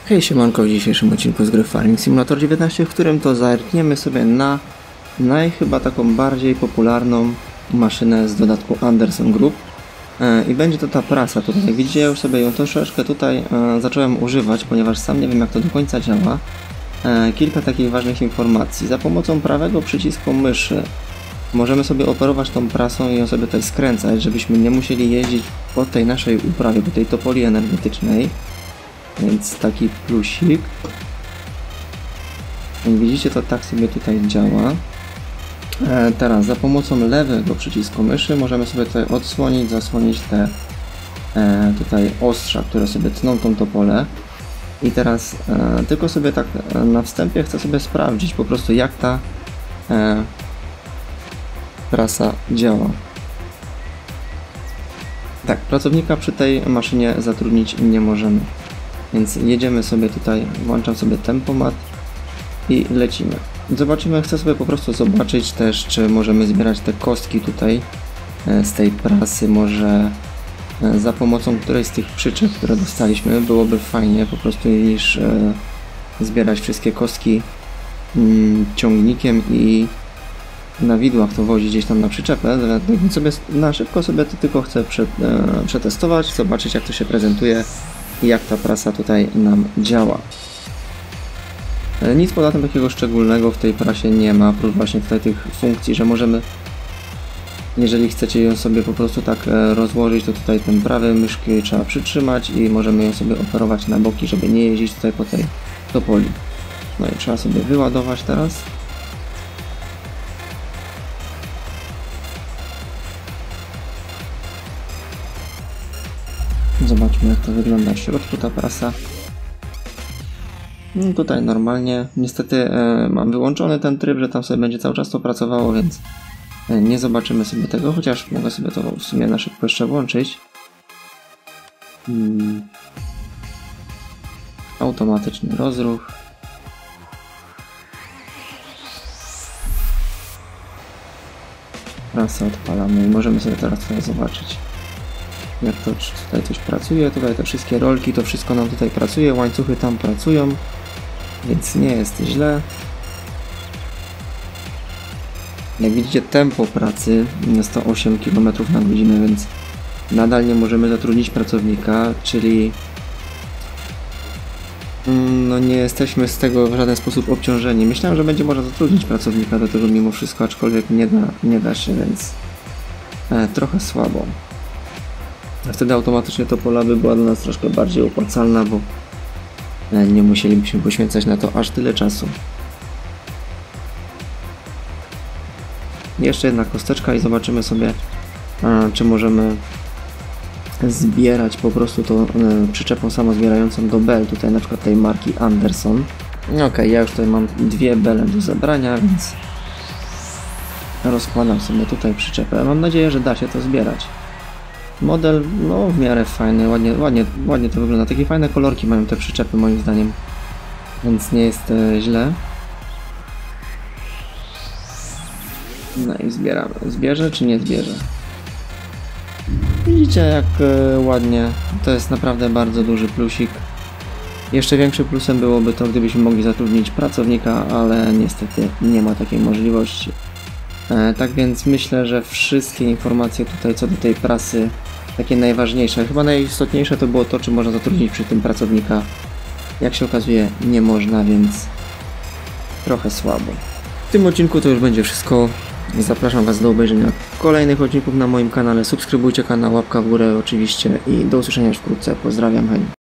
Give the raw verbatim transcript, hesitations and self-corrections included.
Hej siemanko, w dzisiejszym odcinku z gry Farming Simulator dziewiętnaście, w którym to zerkniemy sobie na naj chyba taką bardziej popularną maszynę z dodatku Anderson Group e, i będzie to ta prasa tutaj. Widzicie, ja już sobie ją troszeczkę tutaj e, zacząłem używać, ponieważ sam nie wiem, jak to do końca działa. E, kilka takich ważnych informacji. Za pomocą prawego przycisku myszy możemy sobie operować tą prasą i ją sobie tutaj skręcać, żebyśmy nie musieli jeździć po tej naszej uprawie, po tej topoli energetycznej. Więc taki plusik. Jak widzicie, to tak sobie tutaj działa. E, teraz za pomocą lewego przycisku myszy możemy sobie tutaj odsłonić, zasłonić te e, tutaj ostrza, które sobie tną tą topolę. I teraz e, tylko sobie tak e, na wstępie chcę sobie sprawdzić po prostu, jak ta e, prasa działa. Tak, pracownika przy tej maszynie zatrudnić nie możemy. Więc jedziemy sobie tutaj, włączam sobie tempomat i lecimy. Zobaczymy, chcę sobie po prostu zobaczyć też, czy możemy zbierać te kostki tutaj z tej prasy. Może za pomocą którejś z tych przyczep, które dostaliśmy, byłoby fajnie po prostu, niż zbierać wszystkie kostki ciągnikiem i na widłach to wozić gdzieś tam na przyczepę. Więc sobie na szybko sobie to tylko chcę przetestować, zobaczyć, jak to się prezentuje i jak ta prasa tutaj nam działa. Nic poza tym takiego szczególnego w tej prasie nie ma, oprócz właśnie tutaj tych funkcji, że możemy, jeżeli chcecie ją sobie po prostu tak rozłożyć, to tutaj ten prawy myszki trzeba przytrzymać i możemy ją sobie operować na boki, żeby nie jeździć tutaj po tej topoli. No i trzeba sobie wyładować teraz. Zobaczmy, jak to wygląda w środku ta prasa. No tutaj normalnie. Niestety e, mam wyłączony ten tryb, że tam sobie będzie cały czas to pracowało, więc e, nie zobaczymy sobie tego, chociaż mogę sobie to w sumie na szybko jeszcze włączyć. Hmm. Automatyczny rozruch. Prasę odpalamy i możemy sobie teraz tutaj zobaczyć, jak to tutaj coś pracuje. Tutaj te wszystkie rolki, to wszystko nam tutaj pracuje, łańcuchy tam pracują, więc nie jest źle. Jak widzicie, tempo pracy sto osiem kilometrów na godzinę, więc nadal nie możemy zatrudnić pracownika, czyli no nie jesteśmy z tego w żaden sposób obciążeni. Myślałem, że będzie można zatrudnić pracownika do tego mimo wszystko, aczkolwiek nie da, nie da się, więc e, trochę słabo. A wtedy automatycznie to pola by była dla nas troszkę bardziej opłacalna, bo nie musielibyśmy poświęcać na to aż tyle czasu. Jeszcze jedna kosteczka i zobaczymy sobie, czy możemy zbierać po prostu to przyczepą samozbierającą do bel, tutaj na przykład tej marki Anderson. Ok, ja już tutaj mam dwie bele do zebrania, więc rozkładam sobie tutaj przyczepę. Mam nadzieję, że da się to zbierać. Model, no w miarę fajny, ładnie, ładnie, ładnie to wygląda. Takie fajne kolorki mają te przyczepy moim zdaniem, więc nie jest e, źle. No i zbieramy. Zbierze czy nie zbierze? Widzicie, jak e, ładnie. To jest naprawdę bardzo duży plusik. Jeszcze większym plusem byłoby to, gdybyśmy mogli zatrudnić pracownika, ale niestety nie ma takiej możliwości. E, tak więc myślę, że wszystkie informacje tutaj co do tej prasy, takie najważniejsze, chyba najistotniejsze to było to, czy można zatrudnić przy tym pracownika. Jak się okazuje, nie można, więc trochę słabo. W tym odcinku to już będzie wszystko. Zapraszam Was do obejrzenia kolejnych odcinków na moim kanale. Subskrybujcie kanał, łapka w górę oczywiście i do usłyszenia już wkrótce. Pozdrawiam, hej.